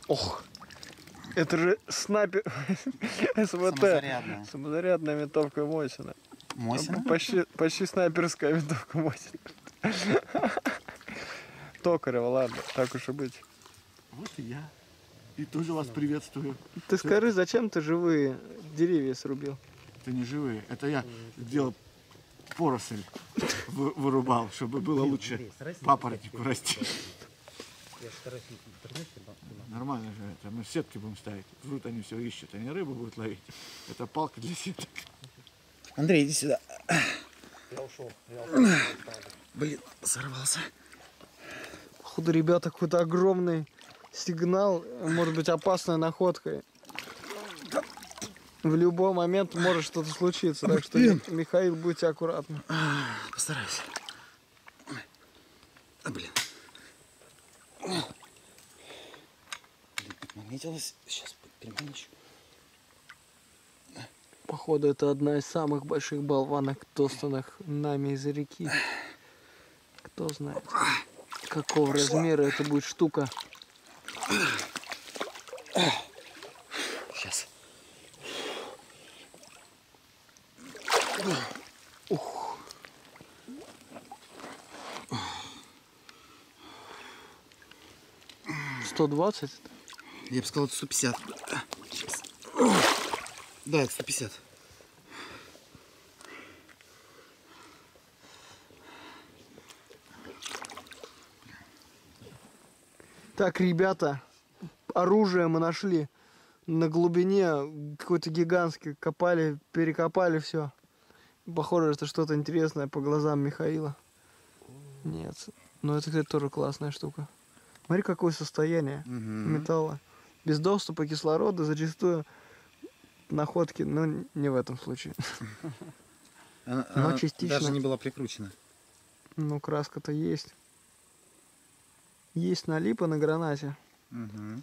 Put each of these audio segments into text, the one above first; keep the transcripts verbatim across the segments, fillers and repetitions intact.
Ох, это же снайпер. СВТ. Самозарядная. Самозарядная винтовка Мосина. Мосина? Почти, почти снайперская винтовка Мосина. Токарева, ладно, так уж и быть. Вот и я. И тоже вас приветствую. Ты скажи, зачем ты живые деревья срубил? Это не живые. Это я делал поросль, вы- вырубал, чтобы было лучше папоротнику расти. Нормально же это. Мы сетки будем ставить. Врут, они все ищут. Они рыбу будут ловить. Это палка для сеток. Андрей, иди сюда. Я ушел. Я ушел. Блин, сорвался. Походу, ребята, какой-то огромный сигнал. Может быть, опасной находкой. В любой момент может что-то случиться. Так что, Михаил, будьте аккуратны. Постараюсь. А, блин. Блин, наметилось. Сейчас переманищу. Походу, это одна из самых больших болванок, достанных нами из реки. Кто знает, какого размера это будет штука. Сейчас. Ух. сто двадцать? Я бы сказал, это сто пятьдесят. Сейчас. Да, это сто пятьдесят. Так, ребята, оружие мы нашли на глубине, какой-то гигантский, копали, перекопали все. Похоже, это что-то интересное по глазам Михаила. Нет, но это, кстати, тоже классная штука. Смотри, какое состояние Угу. металла. Без доступа кислорода зачастую находки, но не в этом случае. Она, Но она частично. даже не была прикручена. Ну, краска-то есть. Есть налипа на гранате. Угу.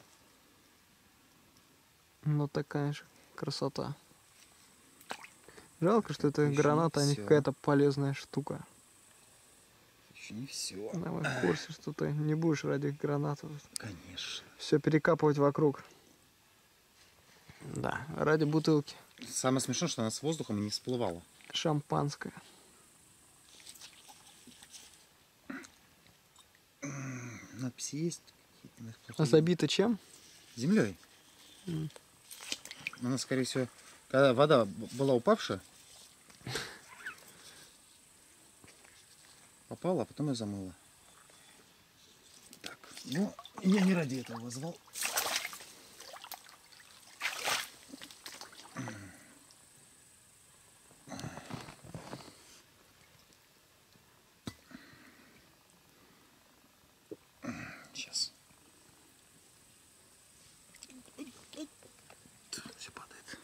Но такая же красота. Жалко, что это Еще граната, а не всё. какая-то полезная штука. Еще не все. Да, мы в курсе, что ты не будешь ради гранаты Конечно. все перекапывать вокруг. Да, ради бутылки. Самое смешное, что она с воздухом не всплывала. Шампанское. Надписи есть. А забито чем? Землей. М. Она, скорее всего, когда вода б- была упавшая, попала, а потом ее замыла. Так, ну, я не ради этого вызвал. Сейчас. Все падает.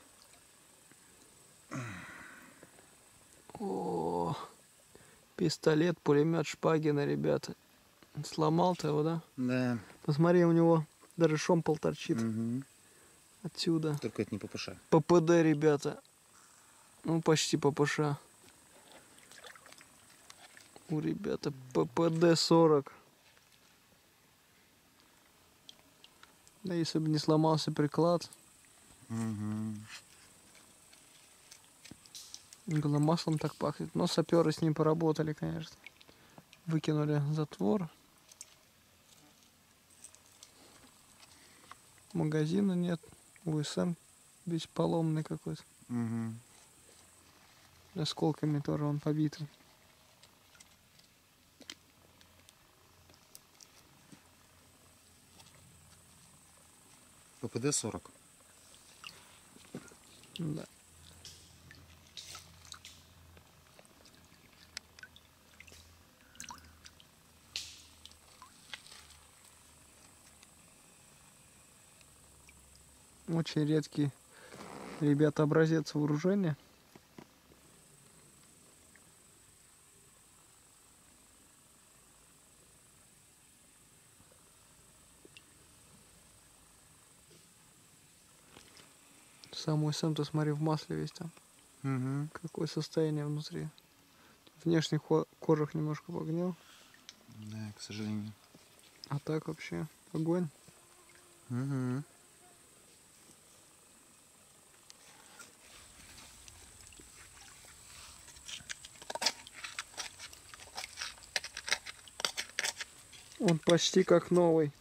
О, пистолет, пулемет Шпагина, ребята. Сломал ты его, да? Да. Посмотри, у него даже шомпол торчит Угу. отсюда. Только это не ППШ. ППД, ребята. Ну, почти ППШ. У ребята ППД сорок. Да, если бы не сломался приклад. Угу. Главное, маслом так пахнет. Но саперы с ним поработали, конечно. Выкинули затвор. Магазина нет. УСМ весь поломный какой-то. Угу. Осколками тоже он побитый. ППД сорок. Да. Очень редкий, ребята, образец вооружения. Сам УСМ, ты смотри, в масле весь там. Угу. Какое состояние внутри. Внешний ко- кожух немножко погнил. Да, к сожалению. А так вообще огонь. Угу. Он почти как новый.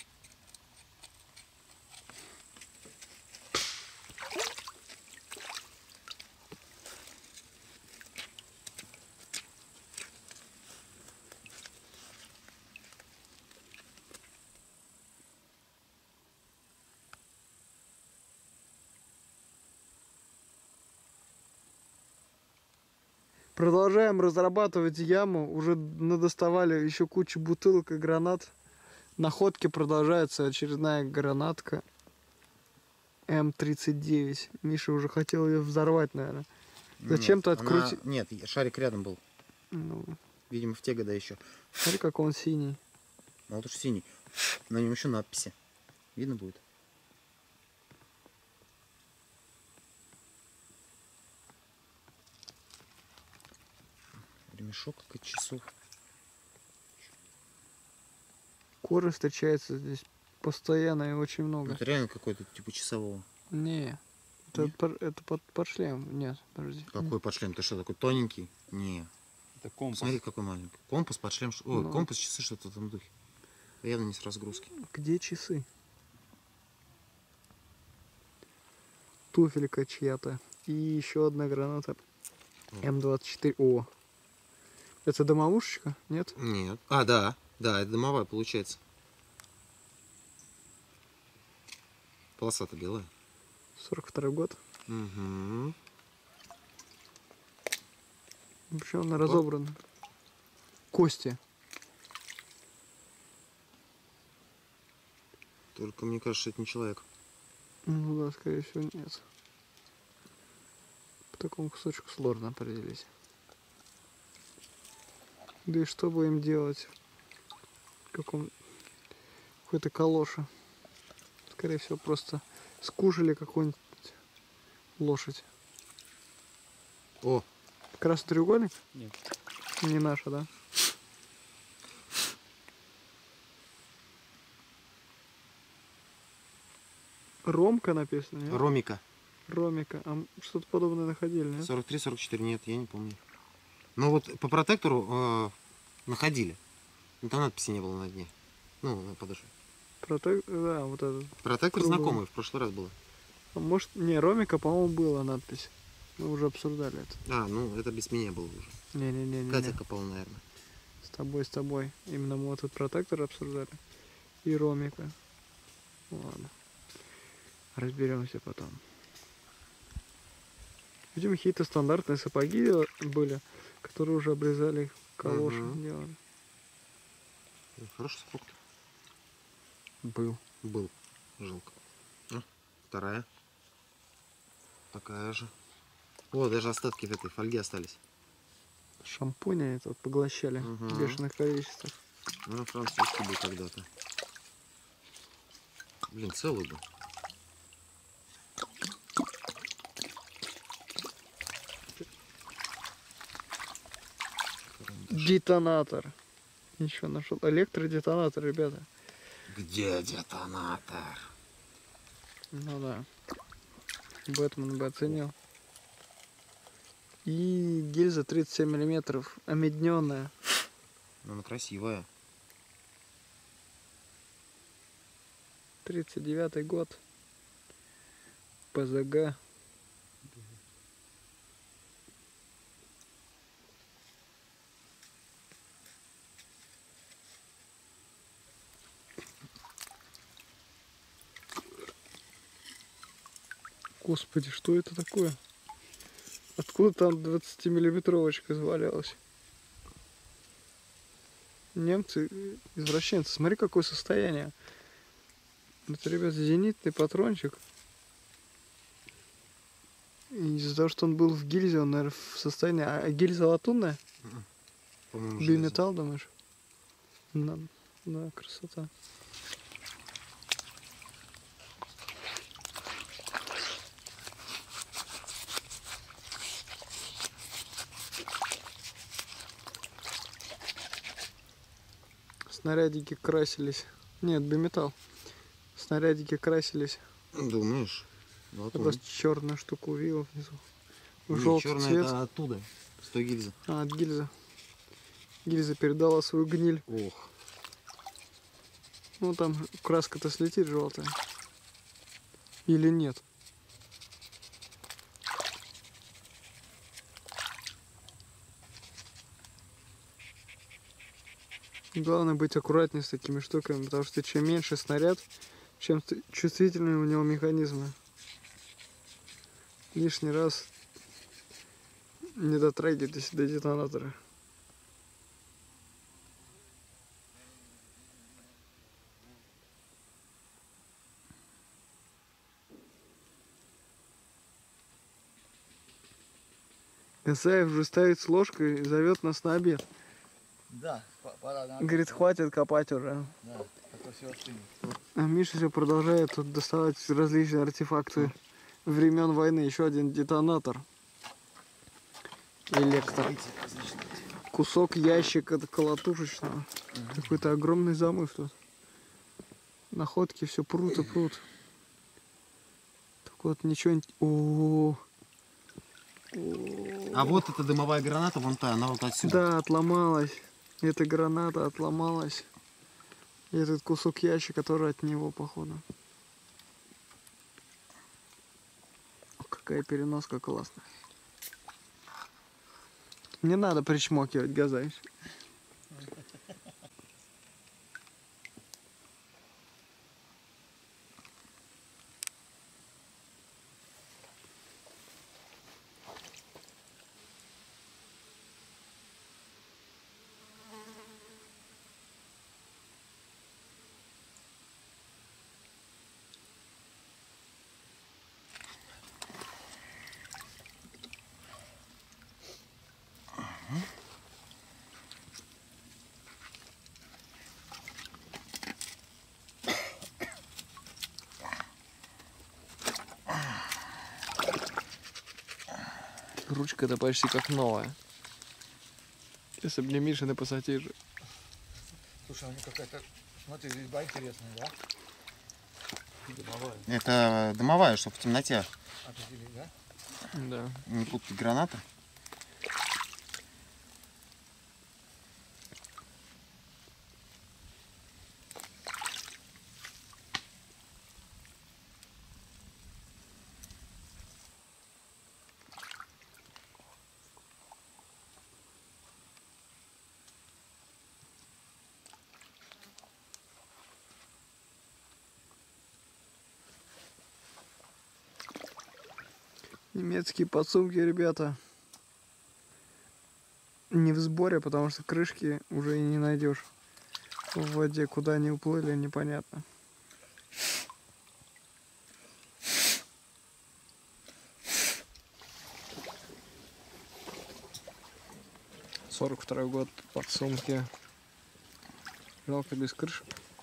Продолжаем разрабатывать яму. Уже надоставали еще кучу бутылок и гранат. Находки продолжается очередная гранатка эм тридцать девять. Миша уже хотел ее взорвать, наверное. Зачем-то открутил. Нет, шарик рядом был. Ну, Видимо, в те года еще. смотри, как он синий. Ну, вот уж синий. На нем еще надписи. Видно будет? Ремешок как от часов. Коры встречается здесь постоянно и очень много. Это реально какой-то типа часового. Не, это, Нет? пор- это под, под шлем. Нет, подожди. Какой под шлем? Ты что, такой тоненький? Не. Это компас. Смотри, какой маленький. Компас под шлем. Ой, Ну. компас, часы, что-то в этом духе. Явно не с разгрузки. Где часы? Туфелька чья-то. И еще одна граната. эм двадцать четыре. О. Это домовушечка? Нет? Нет. А, да. Да, это дымовая получается. Полоса-то белая. сорок второй год. Угу. Вообще она разобрана. Кости. Только мне кажется, это не человек. Ну да, скорее всего, нет. По такому кусочку сложно определить. Да и что будем делать? В каком... Какой-то калоша. Скорее всего, просто скушали какую-нибудь лошадь. О, Красный треугольник? Нет. Не наша, да? Ромка написано, нет? Ромика. Ромика. А м, что-то подобное находили, нет? сорок три сорок четыре, нет, я не помню. Ну вот по протектору э, находили. Но там надписи не было на дне. Ну, на подошве. Протек... Да, вот этот. Протектор Круглый. знакомый, в прошлый раз было. А может, не, Ромика, по-моему, была надпись. Мы уже обсуждали это. А, ну это без меня было уже. Не-не-не. Катя копала, наверное. С тобой, с тобой. Именно мы вот этот протектор обсуждали. И Ромика. Ладно. Разберемся потом. Видимо, какие-то стандартные сапоги были, которые уже обрезали калоши. Мгм. Делали. Хороший сапог Был. был. Жалко. А, вторая. Такая же. О, даже остатки в этой фольге остались. Шампуня это вот поглощали Мгм. в бешеных количествах. Ну, французский был когда-то. Блин, целый был. Детонатор. Еще нашел. Электродетонатор, ребята. Где детонатор? Ну да. Бэтмен бы оценил. И гильза тридцать семь миллиметров, омедненная. Ну, она красивая. тридцать девятый год. ПЗГ. Господи, что это такое? Откуда там двадцатимиллиметровочка завалялась? Немцы, извращенцы, смотри, какое состояние. Это, ребят, зенитный патрончик. И из-за того, что он был в гильзе, он, наверное, в состоянии... А гильза латунная? По-моему, железный. Биметалл, думаешь? Да, да, красота. Снарядики красились. Нет, биметалл. снарядики красились. Думаешь? Вот он. Просто черная штука увидел внизу. Не, Желтый черный цвет. это оттуда, с той гильзы. А, от гильзы. Гильза передала свою гниль. Ох. Ну там краска-то слетит желтая. Или нет? Главное быть аккуратнее с такими штуками, потому что чем меньше снаряд, чем чувствительнее у него механизмы. Лишний раз не дотрагивайтесь до детонатора. Исаев же стоит с ложкой и зовет нас на обед. Да, пора. Надо. Говорит, хватит копать уже. Да, а то все остынет. А Миша все продолжает тут доставать различные артефакты времен войны. Еще один детонатор. Электро. Кусок ящика колотушечного. Угу. Какой-то огромный замыв тут. Находки все прут и прут. Так вот ничего не... О-о-о. А вот эта дымовая граната, вон та, она вот отсюда. Да, отломалась. Эта граната отломалась. И этот кусок ящика, который от него, походу. Какая переноска классная. Не надо причмокивать, Газаевич. Ручка-то почти как новая. Если бы не Мишины пассатижи. Слушай, у них какая-то, смотри, резьба интересная, да? Дымовая. Это дымовая, чтобы в темноте. Определить, да? Да. Не путать гранаты. Немецкие подсумки, ребята. Не в сборе, потому что крышки уже и не найдешь. В воде куда они уплыли, непонятно. сорок второй год, подсумки. Жалко без крышек.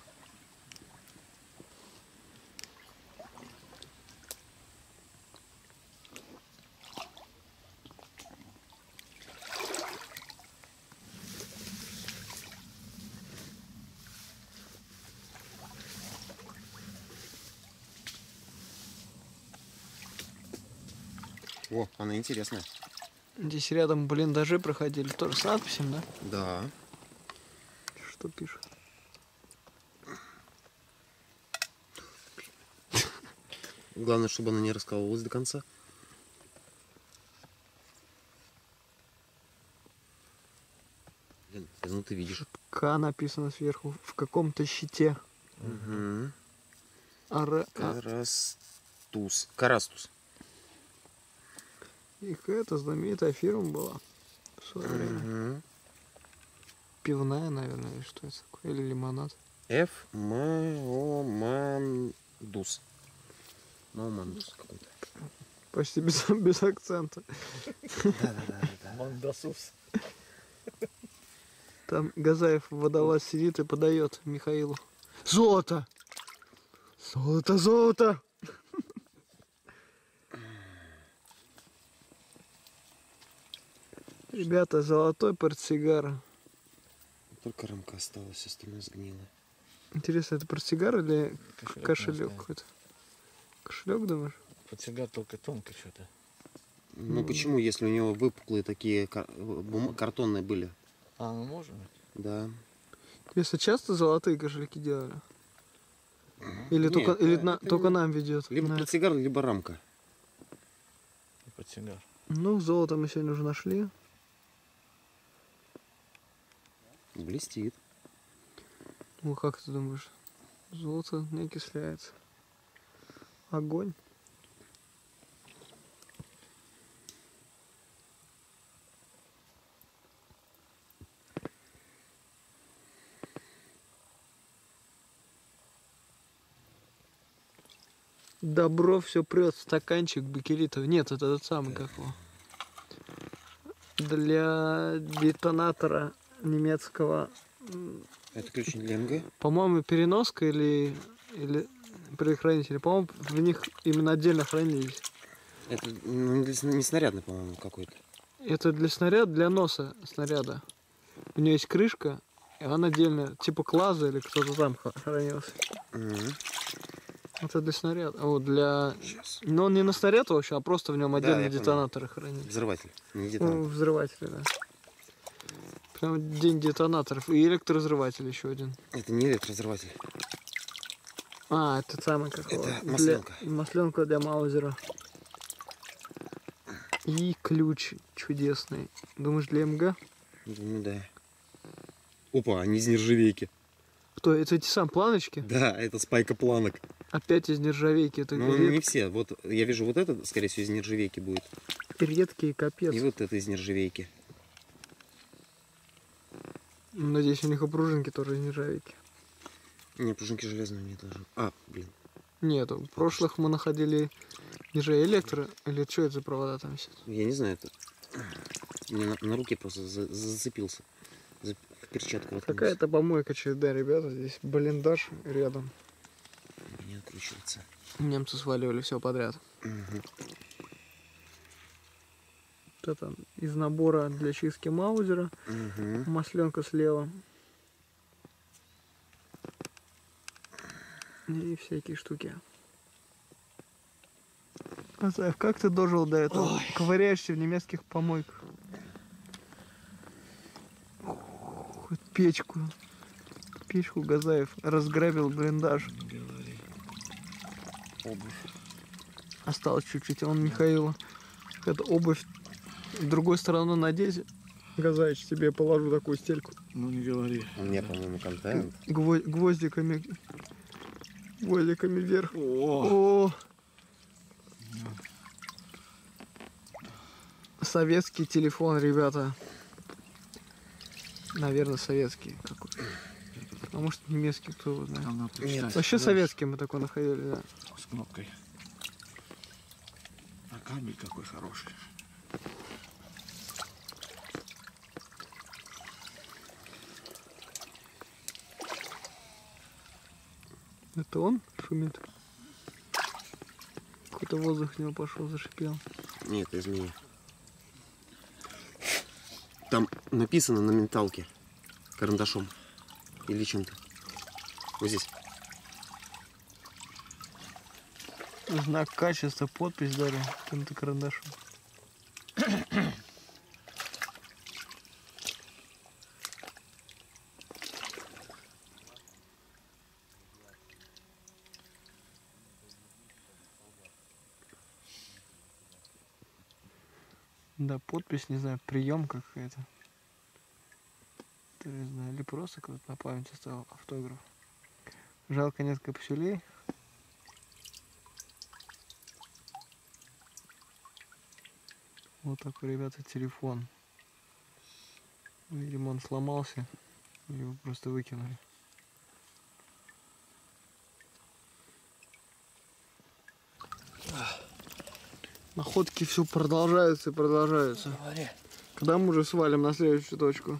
О, она интересная. Здесь рядом блиндажи проходили, тоже с надписями, да? Да. Что пишут? Главное, чтобы она не раскалывалась до конца. Блин, ну ты видишь. К написано сверху в каком-то щите. Угу. Ар... Карастус. Карастус. Их это знаменитая фирма была в свое время. Угу. Пивная, наверное, или что это такое? Или лимонад? Ф. Маомандус. Маомандус какой-то. Почти без, без акцента. Да-да-да. Мандасус. Там Газаев водолаз сидит и подает Михаилу. Золото! Золото, золото! Ребята, золотой портсигар. Только рамка осталась, остальное сгнило. Интересно, это портсигар или Кошелек кошелек настоящий. какой-то? Кошелек, думаешь? Портсигар только тонко что-то. Ну почему, если у него выпуклые такие кар- бум- картонные были? А, ну может быть. Да. Если часто золотые кошельки делали? Или Нет, только, или это- на- это только не- нам ведет? Либо на это? портсигар, либо рамка. Портсигар. Ну, золото мы сегодня уже нашли. Блестит. Ну, как ты думаешь? Золото не окисляется. Огонь. Добро все прет, стаканчик бакелитов. Нет, это тот самый, как его. Для детонатора немецкого. Это ключ для МГ? По-моему, переноска или, или предохранители. По-моему, в них именно отдельно хранились. Это ну, не для- не снарядный, по-моему, какой-то. Это для снаряда, для носа снаряда. У нее есть крышка, и она отдельно, типа клаза или кто-то там х- хранился. Мгм. Это для снаряда. А вот для... Сейчас. Но он не на снаряд вообще, а просто в нем Да, отдельно я понял. детонаторы хранились. Взрыватель, не Ну, детонатор. взрыватели, да. Прям день детонаторов. И электровзрыватель еще один. Это не электровзрыватель. А, это самый как его, Это для- масленка. Масленка для маузера. И ключ чудесный. Думаешь, для МГ? Ну да. Опа, они из нержавейки. Кто? Это эти сам планочки? Да, это спайка планок. Опять из нержавейки. Это Ну, ред- не все. Вот я вижу, вот это, скорее всего, из нержавейки будет. редкие, капец. И вот это из нержавейки. Надеюсь, у них и пружинки тоже из нержавейки. Не, пружинки железные нет даже. А, блин. Нет, в прошлых мы находили нержавейки электро. Или что это за провода там висят? Я не знаю, это... Мне на, на руке просто за- за- зацепился. За- в перчатку воткнулся. Какая-то помойка ЧД, ребята. Здесь блиндаж рядом. Не откручивается. Немцы сваливали все подряд. Мгм. Вот это из набора для чистки маузера. Мгм. Масленка слева. И всякие штуки. Азаев, как ты дожил до этого? Ковыряешься в немецких помойках. Хоть печку. Печку Газаев разграбил блиндаж. Обувь. Осталось чуть-чуть. Он Михаила. Это обувь другой стороной надеть. Газаевич, тебе положу такую стельку. Ну не говори. У меня, по-моему, контент. Гво- гвоздиками. Гвоздиками вверх. О, О! Советский телефон, ребята. Наверное, советский какой-то. А может немецкий, кто его знает. там надо почитать. Вообще Дальше. советский мы такой находили, да. С кнопкой. А камень какой хороший. Это он шумит? Какой-то воздух в него пошел, зашипел. Нет, это из меня. Там написано на менталке карандашом или чем-то. Вот здесь. Знак качества, подпись дали каким-то карандашом. Да, подпись, не знаю, прием какая-то. То не знаю, или просто кто-то на память оставил автограф. Жалко, нет капсюлей. Вот такой, ребята, телефон. Видимо, он сломался. Или его просто выкинули. Находки все продолжаются и продолжаются. Говори. Когда мы уже свалим на следующую точку?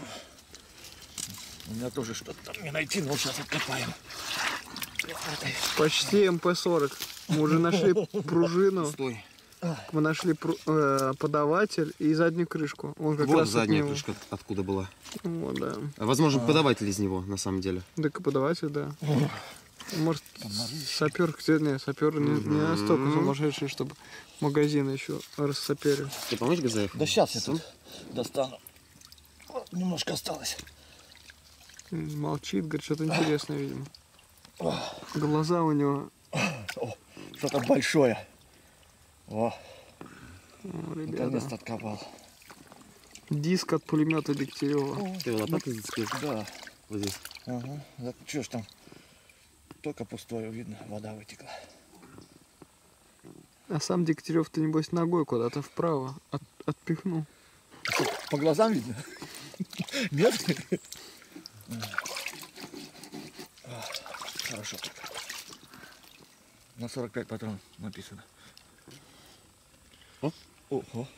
У меня тоже что-то там не найти, но сейчас откопаем. Почти эм пэ сорок. Мы уже нашли пружину. Стой. Мы нашли пру- э, подаватель и заднюю крышку. Он как Вот раз от задняя него. крышка откуда была. Вот, да. А, Возможно, подаватель из него, на самом деле. Так и подаватель, да. Может, сапер, где не, сапер не, не настолько сумасшедший, чтобы магазин еще рассаперили. Ты помнишь, Газаев? Да сейчас я тут достану. Вот, немножко осталось. Молчит, говорит, что-то интересное, видимо. Глаза у него. О, что-то большое. О, О, ребята. наконец-то откопал. Диск от пулемета Дегтярева. Ты его лопатой зацепил? Да. Вот здесь. Ага. Да, что ж там? Только пустое, видно, вода вытекла. А сам Дегтярев, ты небось ногой куда-то вправо от- отпихнул. По глазам видно? Нет? Хорошо. На сорок пять патронов написано. О. Ого.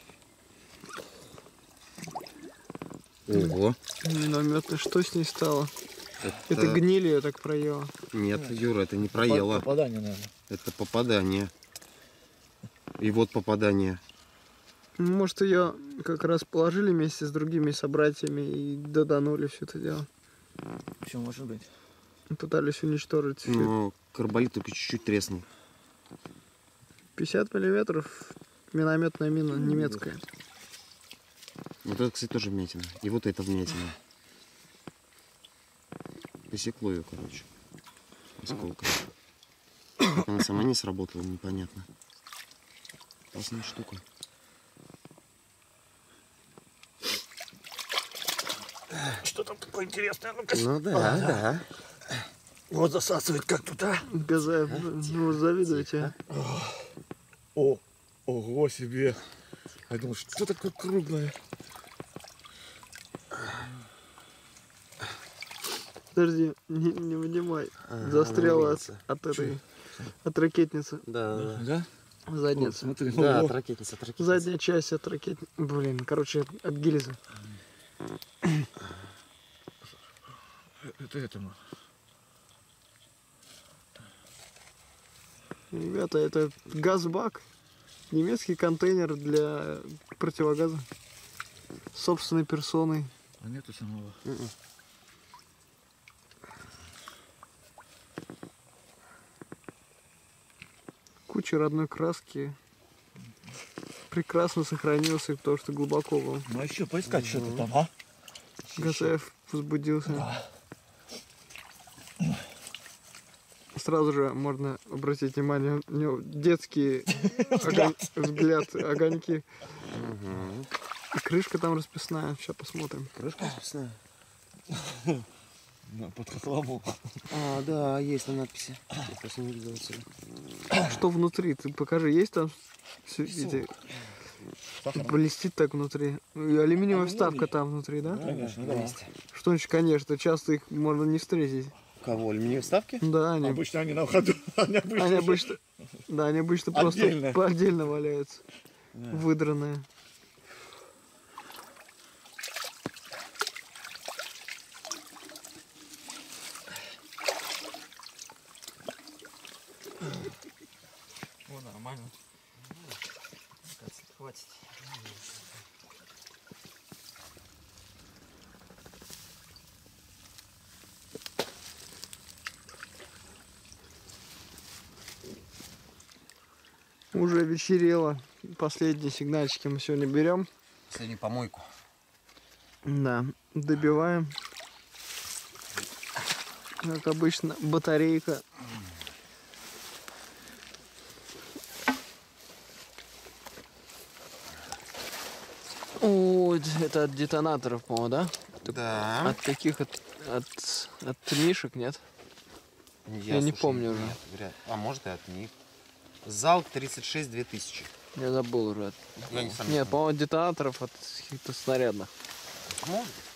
Ого. Минометный, что с ней стало? Это гнили, я так проела. Нет, Юра, это не проела. Попадание, наверное. Это попадание. И вот попадание. Ну, может, ее как раз положили вместе с другими собратьями и доданули все это дело. Все может быть. Пытались уничтожить всё. Но карболит только чуть-чуть треснул. пятьдесят миллиметров минометная мина немецкая. Вот это, кстати, тоже вмятина. И вот это вмятина. Посекло ее, короче. Осколка. Как она сама не сработала, непонятно. Опасная штука. Что там такое интересное? Ну-ка. Ну да, да. Вот засасывает как тут, а? Газаев, ну вот завидуете. О, ого себе. Я думал, что такое круглое? Подожди, не, не вынимай. Застряла от, от этой, от ракетницы. Да, да, да. Да? Задница. О, смотри, Да, ого. от ракетницы, от ракетницы. Задняя часть от ракетницы. Блин, короче, от, от гильзы. Это этому. Ребята, это газбак. Немецкий контейнер для противогаза. Собственной персоной. А нету самого. Куча родной краски. Прекрасно сохранился, потому что глубоко был. Ну а еще поискать что-то там, а? Газаев возбудился. Сразу же можно обратить внимание, у него детские огонь- взгляд, огоньки. И крышка там расписная. Сейчас посмотрим. Крышка расписная? Да, под хохлому. А, да, есть на надписи. Я просто не видел отсюда. Что внутри? Ты покажи, есть там всё эти- блестит так внутри. И алюминиевая вставка там внутри, да? Конечно, да. Что значит, конечно, часто их можно не встретить. Кого? Алюминиевые вставки? Да, они, Обычно они на ходу. Они обычно. они обычно, да, они обычно просто Отдельно. по отдельно валяются, выдранные. О, нормально. Хватит. Уже вечерело. Последние сигнальчики мы сегодня берем. Последнюю помойку. Да, добиваем. Как обычно, батарейка. О, это от детонаторов, по-моему, да? Да. От каких? От, от, от мишек, нет? Я не помню уже. нет, вряд- А может и от них. Зал тридцать шесть две тысячи. Я забыл уже. Я не сам Нет, по-моему, детонаторов от каких-то снарядных. Может.